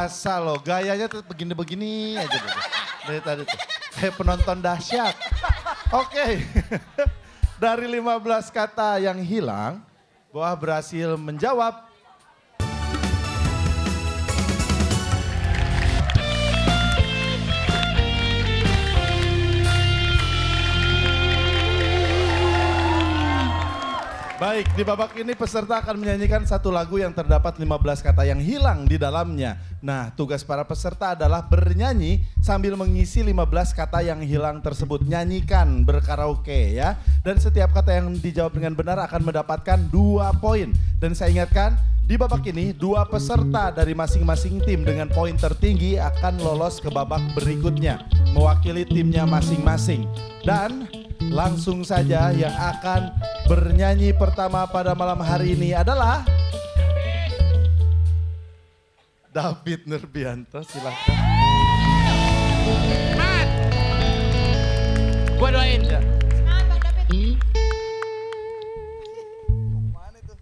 biasa loh, gayanya tuh begini-begini aja gitu. Dari tadi tuh, kayak penonton dahsyat. Oke, dari 15 kata yang hilang, Boah berhasil menjawab. Baik, di babak ini peserta akan menyanyikan satu lagu yang terdapat 15 kata yang hilang di dalamnya. Nah, tugas para peserta adalah bernyanyi sambil mengisi 15 kata yang hilang tersebut. Nyanyikan, berkaraoke ya. Dan setiap kata yang dijawab dengan benar akan mendapatkan 2 poin. Dan saya ingatkan, di babak ini 2 peserta dari masing-masing tim dengan poin tertinggi akan lolos ke babak berikutnya. Mewakili timnya masing-masing. Dan langsung saja yang akan bernyanyi pertama pada malam hari ini adalah David Nurbianto, silahkan. Mat, gua doain. Ya. Semangat Bang David. Kemana tuh?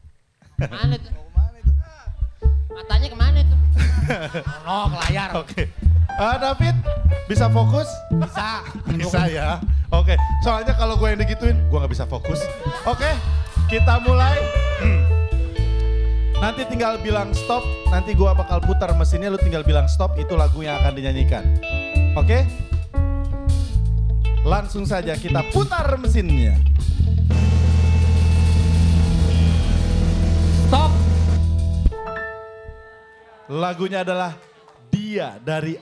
Matanya kemana tuh? Oh, ke layar. Oke. David, bisa fokus? Bisa. Bisa ya. Oke, soalnya kalau gue yang digituin, gue gak bisa fokus. Oke, kita mulai. Nanti tinggal bilang stop, nanti gue bakal putar mesinnya, lu tinggal bilang stop, itu lagu yang akan dinyanyikan. Oke? Langsung saja kita putar mesinnya. Stop. Lagunya adalah Dia dari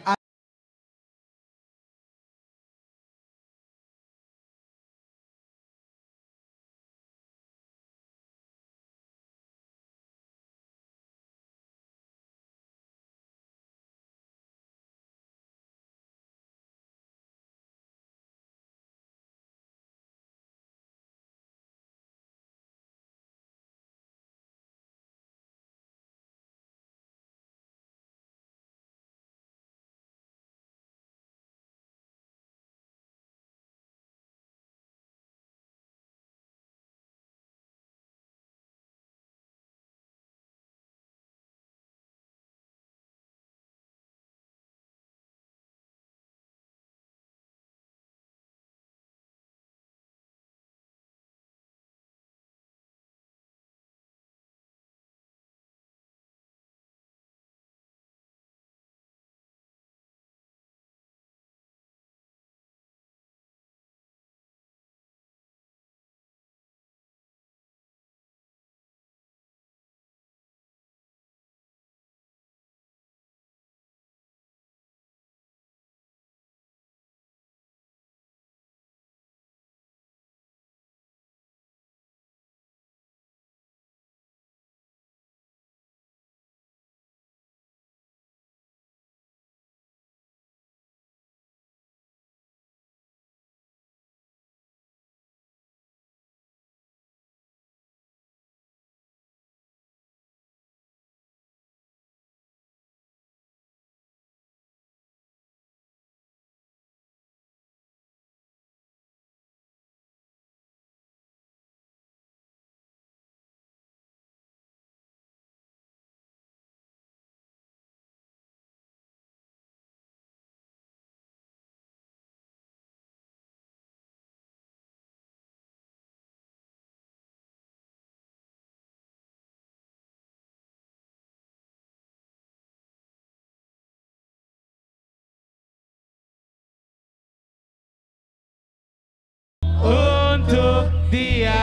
Untuk dia.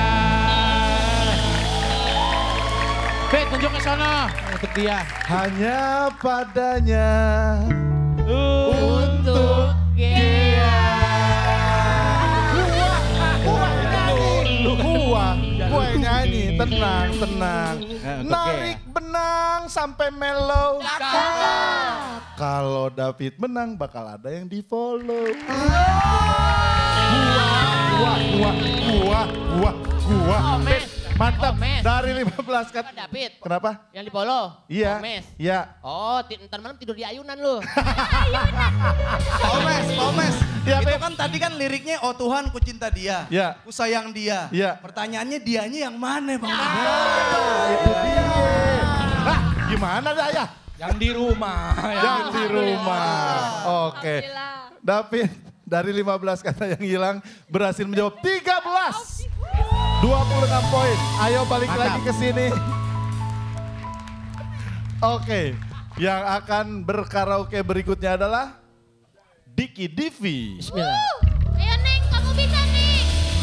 Bet, tunjuk ke sana. Untuk dia. Hanya padanya. Untuk dia. Gua yang nyanyi, tenang, tenang. Narik benang sampai mellow. Kalau David menang bakal ada yang di follow. Gua. Mantap, dari 15 kata. David. Kenapa? Yang di polo? Iya. Omes. Iya. Oh, ntar malam tidur di ayunan lu. Omes. Ya, Itu Beb. kan tadi kan liriknya, oh Tuhan ku cinta dia. Ya. Ku sayang dia. Ya. Pertanyaannya dianya yang mana Bang? Itu dia. Hah, gimana dah ya? Yang di rumah. Yang di rumah. Oke. David dari 15 kata yang hilang berhasil menjawab 13. 26 poin. Ayo balik lagi ke sini. Oke. Yang akan berkaraoke berikutnya adalah Diki Divi. Bismillah. Ayo Neng, kamu bisa Neng.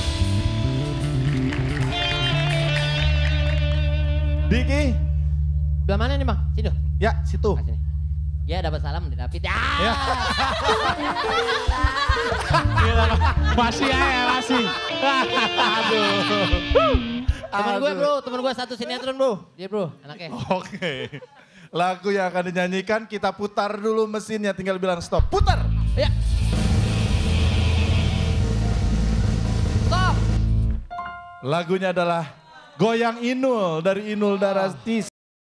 Diki. Belah mana nih Bang? Sini. Ya, situ. Nah, sini. Ya dapat salam dari David. Ya. Masih aja, masih. Temen gue bro, temen gue satu sinetron bro. Dia bro, anaknya. Oke. Lagu yang akan dinyanyikan kita putar dulu mesinnya, tinggal bilang stop. Putar. Ya. Stop. Lagunya adalah Goyang Inul dari Inul Daratista.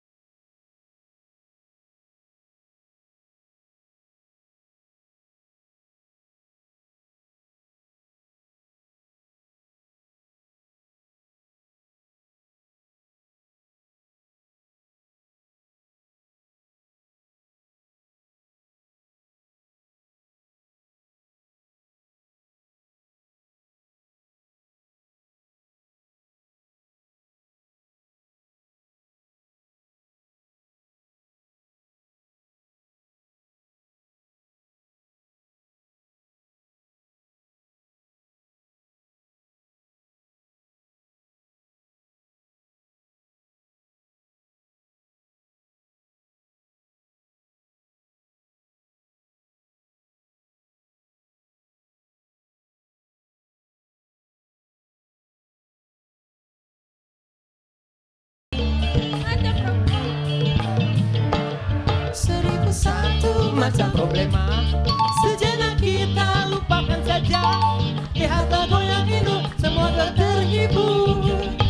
Seribu satu Macam problema. sejenak kita lupakan saja. Lihat lagu yang indah, semua terhibur.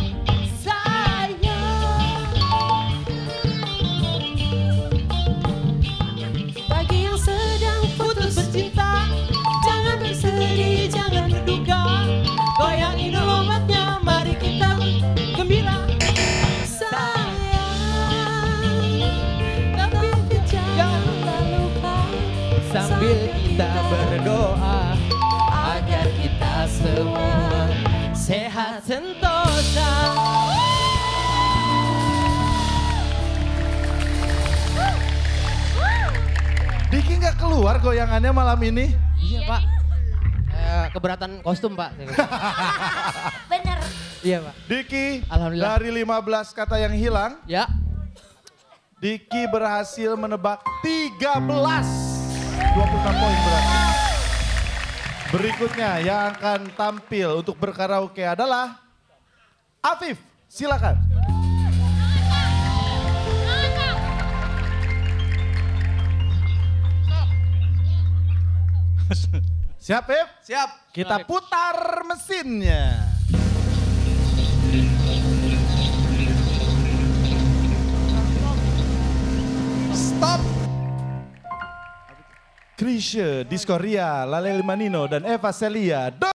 Sayang, bagi yang sedang putus bercinta, jangan bersedih, jangan berduka. Goyang indah obatnya, mari kita gembira. Sambil kita berdoa agar kita semua sehat sentosa. Diki nggak keluar goyangannya malam ini? Iya Pak. Keberatan kostum Pak. Bener. Iya Pak. Diki Alhamdulillah. dari 15 kata yang hilang, Ya. Diki berhasil menebak 13. 26 poin berarti. Berikutnya yang akan tampil untuk berkaraoke adalah Afif, silakan. Siap, Afif? Siap. Kita putar mesinnya. Stop. Krisye, Diskoria, Lale Limanino, dan Eva Celia.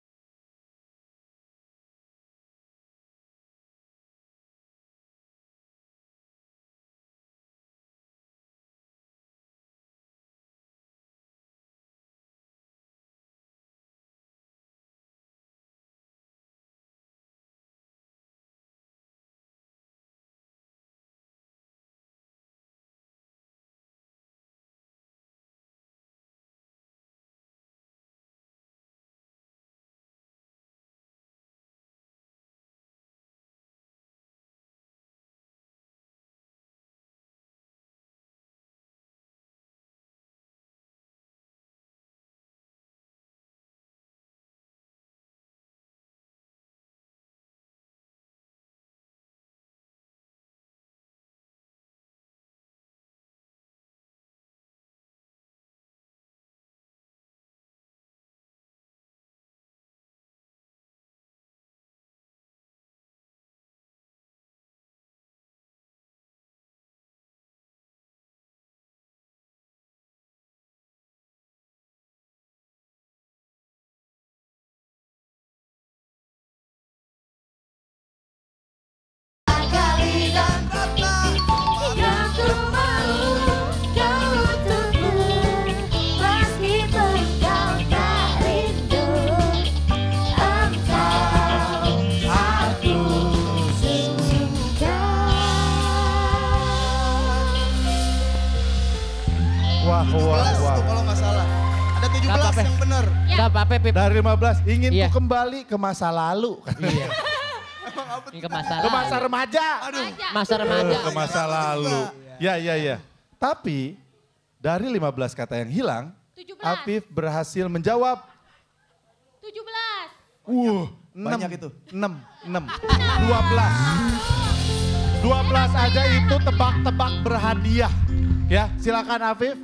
Wah, 17 wah, wah. tuh kalau nggak salah. Ada 17 Nggak apa-apa. yang benar. Enggak apa-apa, Pip. Dari 15, ingin Iya. ku kembali ke masa lalu. Iya. Emang apa Ini ke masa Ke masa lalu. remaja. Aduh. Masa remaja. Ke masa lalu. Ya, ya, ya. Tapi dari 15 kata yang hilang, 17. Afif berhasil menjawab 17. 6. Banyak itu. 6. 12. 12 aja itu tebak-tebak berhadiah. Ya, silakan Afif.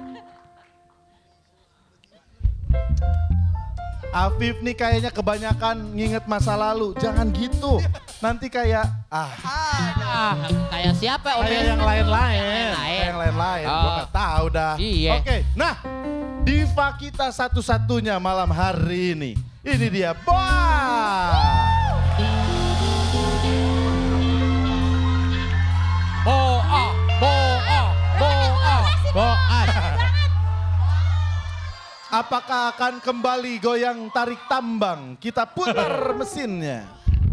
Afif nih kayaknya kebanyakan nginget masa lalu. Jangan gitu. Nanti kayak Ah, kayak siapa Om? kayak yang lain-lain. Lain. Kayak yang lain-lain. Oh. Gue gak tahu dah. Iya. Oke, nah diva kita satu-satunya malam hari ini. Ini dia, Boa. Boa, boa, boa, boa. Apakah akan kembali goyang tarik tambang? Kita putar mesinnya.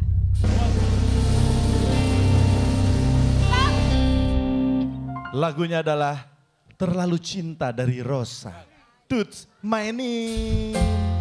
Lagunya adalah Terlalu Cinta dari Rosa. Tuts mainin.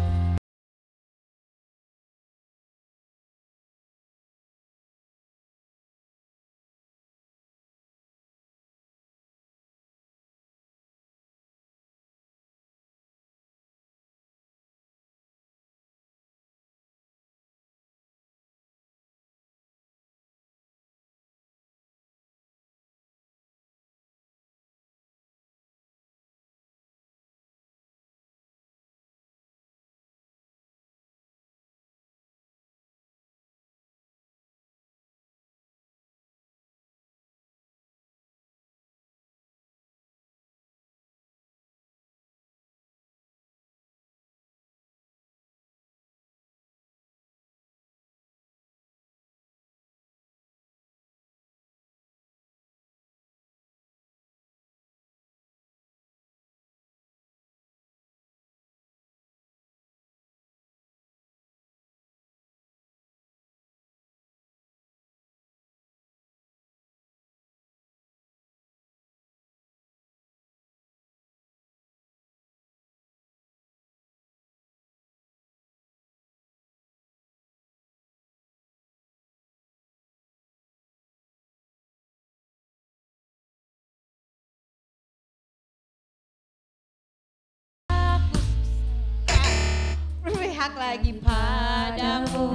Berpihak lagi padamu.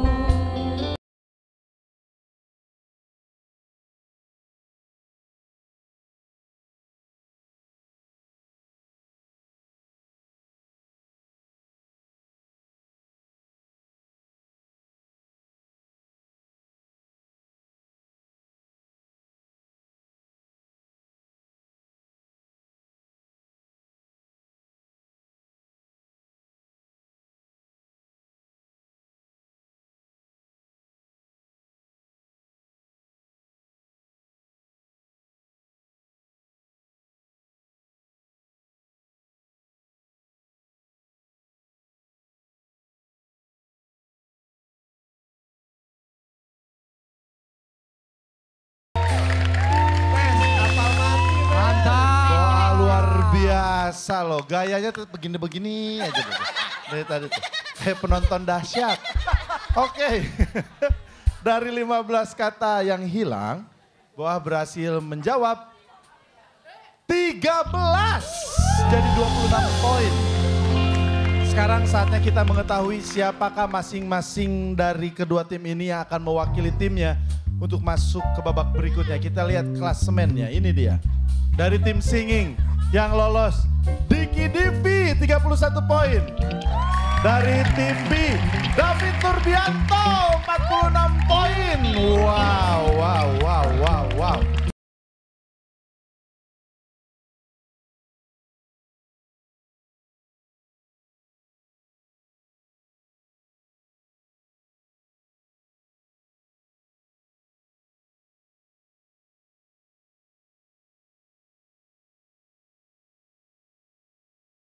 Wah, luar biasa loh. Gayanya tuh begini-begini aja. Dari tadi tuh. Kayak penonton dahsyat. Oke. Dari 15 kata yang hilang, Boa berhasil menjawab 13. Jadi 26 poin. Sekarang saatnya kita mengetahui siapakah masing-masing dari kedua tim ini yang akan mewakili timnya untuk masuk ke babak berikutnya. Kita lihat klasemennya, ini dia. Dari tim Singing yang lolos, Diki Divi 31 poin. Dari tim B, David Turbianto 46 poin. Wow, wow.